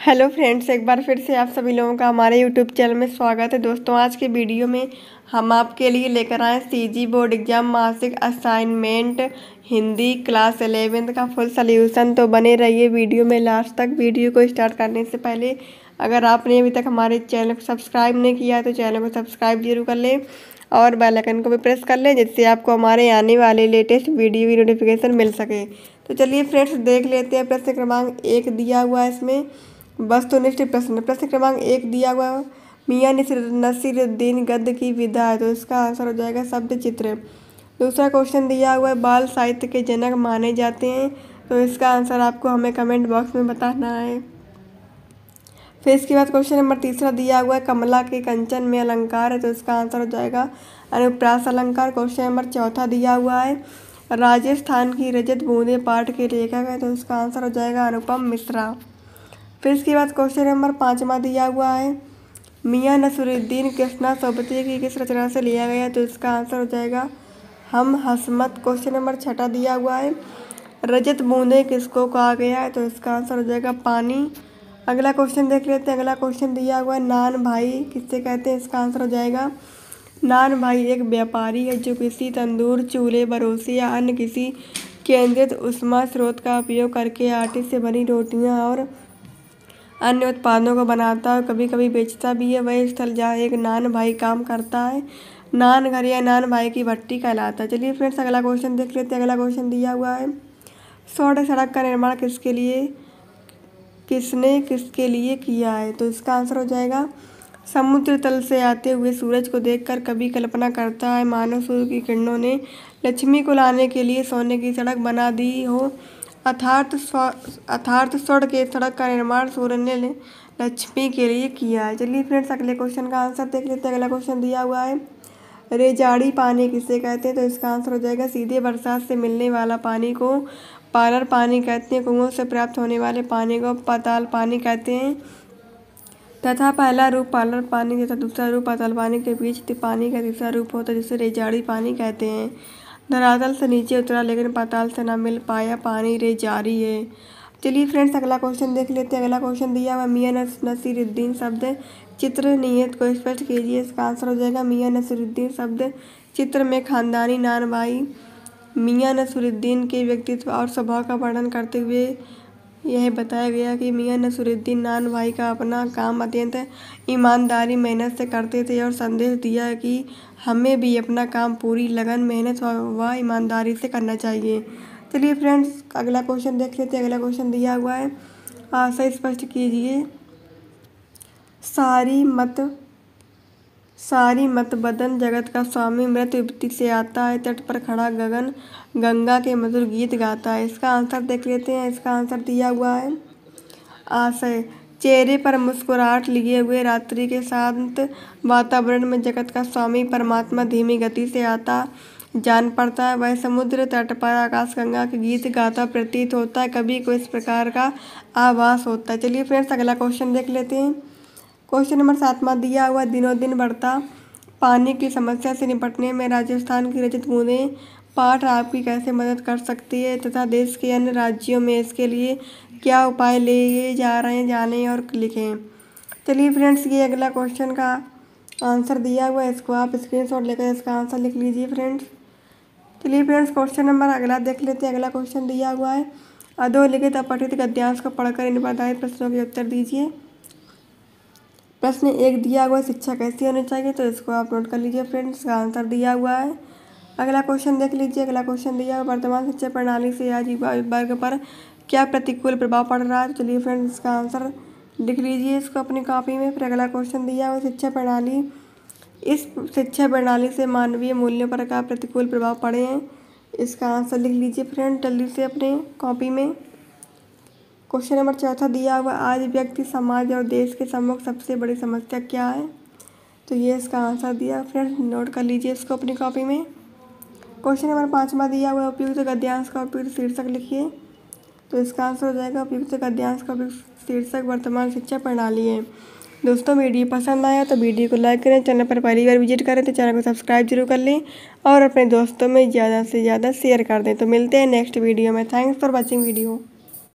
Hello friends, एक बार फिर से आप सभी लोगों का हमारे यूट्यूब चैनल में स्वागत है। दोस्तों, आज के वीडियो में हम आपके लिए लेकर आए सीजी बोर्ड एग्जाम मासिक असाइनमेंट हिंदी क्लास 11th का फुल सॉल्यूशन। तो बने रहिए वीडियो में लास्ट तक। वीडियो को स्टार्ट करने से पहले अगर आपने अभी तक हमारे चैनल को सब्सक्राइब नहीं किया तो चैनल को सब्सक्राइब जरूर कर लें और बेल आइकन को भी प्रेस कर लें, जिससे आपको हमारे आने वाले लेटेस्ट वीडियो की नोटिफिकेशन मिल सके। तो चलिए फ्रेंड्स, देख लेते हैं। प्रश्न क्रमांक 1 दिया हुआ है, इसमें वस्तुनिष्ठ प्रश्न क्रमांक 1 दिया हुआ है, मियां नसीरुद्दीन गद्य की विधा है, तो इसका आंसर हो जाएगा शब्द चित्र। दूसरा क्वेश्चन दिया हुआ है, बाल साहित्य के जनक माने जाते हैं, तो इसका आंसर आपको हमें कमेंट बॉक्स में बताना है। फिर इसके बाद क्वेश्चन नंबर तीसरा दिया हुआ है, कमला के कंचन में अलंकार है, तो इसका आंसर हो जाएगा अनुप्रास अलंकार। क्वेश्चन नंबर चौथा दिया हुआ है, राजस्थान की रजत बूंदे पाठ के लेखक है, तो इसका आंसर हो जाएगा अनुपम मिश्रा। फिर इसके बाद क्वेश्चन नंबर 5वां दिया हुआ है, मियां नसीरुद्दीन कृष्णा सोबती की किस रचना से लिया गया, तो इसका आंसर हो जाएगा हम हसमत। क्वेश्चन नंबर 6 दिया हुआ है, रजत बूंदे किसको कहा गया है, तो इसका आंसर हो जाएगा पानी। अगला क्वेश्चन देख लेते हैं। अगला क्वेश्चन दिया हुआ है, नान भाई किससे कहते हैं, इसका आंसर हो जाएगा नान भाई एक व्यापारी है जो किसी तंदूर, चूल्हे, भरोसे या अन्य किसी केंद्रित ऊष्मा स्रोत का उपयोग करके आटे से बनी रोटियां और अन्य उत्पादों को बनाता है, कभी कभी बेचता भी है। वह स्थल जहाँ एक नान भाई काम करता है नान घर या नान भाई की भट्टी कहलाता है। चलिए फ्रेंड्स, अगला क्वेश्चन देख लेते हैं। अगला क्वेश्चन दिया हुआ है, सड़क का निर्माण किसने किसके लिए किया है, तो इसका आंसर हो जाएगा समुद्र तल से आते हुए सूरज को देखकर कभी कल्पना करता है मानो सूर्य की किरणों ने लक्ष्मी को लाने के लिए सोने की सड़क बना दी हो। अर्थात सड़क का निर्माण सूर्य ने लक्ष्मी के लिए किया है। चलिए फ्रेंड्स, अगले क्वेश्चन का आंसर देख लेते हैं। अगला क्वेश्चन दिया हुआ है, रेजाड़ी पानी किसे कहते हैं, तो इसका आंसर हो जाएगा सीधे बरसात से मिलने वाला पानी को पालर पानी कहते हैं। कुओं से प्राप्त होने वाले पानी को पाताल पानी कहते हैं तथा पहला रूप पालर पानी तथा दूसरा रूप पाताल पानी के बीच पानी का तीसरा रूप होता है, जिसे रेजाड़ी पानी कहते हैं। धरातल से नीचे उतरा लेकिन पाताल से न मिल पाया पानी रेजारी है। चलिए फ्रेंड्स, अगला क्वेश्चन देख लेते हैं। अगला क्वेश्चन दिया हुआ, मियां नसीरुद्दीन शब्द चित्र नियत को स्पष्ट कीजिए, इसका आंसर हो जाएगा मियां नसीरुद्दीन शब्द चित्र में खानदानी नान भाई मियां नसीरुद्दीन के व्यक्तित्व और स्वभाव का वर्णन करते हुए यह बताया गया कि मियां नसीरुद्दीन नान भाई का अपना काम अत्यंत ईमानदारी मेहनत से करते थे और संदेश दिया कि हमें भी अपना काम पूरी लगन मेहनत व ईमानदारी से करना चाहिए। चलिए फ्रेंड्स, अगला क्वेश्चन देख लेते हैं। अगला क्वेश्चन दिया हुआ है, आशय स्पष्ट कीजिए। सारी मत बदन जगत का स्वामी मृत युवती से आता है, तट पर खड़ा गगन गंगा के मधुर गीत गाता है। इसका आंसर देख लेते हैं। इसका आंसर दिया हुआ है, आशय चेहरे पर मुस्कुराहट लिए हुए रात्रि के शांत वातावरण में जगत का स्वामी परमात्मा धीमी गति से आता जान पड़ता है। वह समुद्र तट पर आकाशगंगा के गीत गाता प्रतीत होता है, कभी कोई इस प्रकार का आभास होता है। चलिए फ्रेंड्स, अगला क्वेश्चन देख लेते हैं। क्वेश्चन नंबर 7वां दिया हुआ, दिनों दिन बढ़ता पानी की समस्या से निपटने में राजस्थान की रजत बूंदें पाठ आपकी कैसे मदद कर सकती है तथा देश के अन्य राज्यों में इसके लिए क्या उपाय लिए जा रहे हैं, जानें और लिखें। चलिए फ्रेंड्स, ये अगला क्वेश्चन का आंसर दिया हुआ है, इसको आप स्क्रीनशॉट लेकर इसका आंसर लिख लीजिए फ्रेंड्स। चलिए फ्रेंड्स, क्वेश्चन नंबर अगला देख लेते हैं। अगला क्वेश्चन दिया हुआ है, अधोलिखित अपठित गद्यांश को पढ़कर इन पर आधारित प्रश्नों के उत्तर दीजिए। प्रश्न 1 दिया हुआ है, शिक्षा कैसी होनी चाहिए, तो इसको आप नोट कर लीजिए फ्रेंड्स, इसका आंसर दिया हुआ है। अगला क्वेश्चन देख लीजिए। अगला क्वेश्चन दिया हुआ, वर्तमान शिक्षा प्रणाली से आज युवा वर्ग पर क्या प्रतिकूल प्रभाव पड़ रहा है, तो चलिए फ्रेंड्स, इसका आंसर लिख लीजिए इसको अपनी कॉपी में। फिर अगला क्वेश्चन दिया हुआ, इस शिक्षा प्रणाली से मानवीय मूल्यों पर क्या प्रतिकूल प्रभाव पड़े हैं, इसका आंसर लिख लीजिए फ्रेंड जल्दी से अपने कॉपी में। क्वेश्चन नंबर 4 दिया हुआ, आज व्यक्ति समाज और देश के सम्मुख सबसे बड़ी समस्या क्या है, तो ये इसका आंसर दिया फ्रेंड, नोट कर लीजिए इसको अपनी कॉपी में। क्वेश्चन नंबर 5वां दिया हुआ, उपयुक्त गद्यांश का उपयुक्त शीर्षक लिखिए, तो इसका आंसर हो जाएगा उपयुक्त गद्यांश का उपयुक्त शीर्षक वर्तमान शिक्षा प्रणाली है। दोस्तों, वीडियो पसंद आया तो वीडियो को लाइक करें, चैनल पर पहली बार विजिट करें तो चैनल को सब्सक्राइब जरूर कर लें और अपने दोस्तों में ज़्यादा से ज़्यादा शेयर कर दें। तो मिलते हैं नेक्स्ट वीडियो में। Thanks for watching video.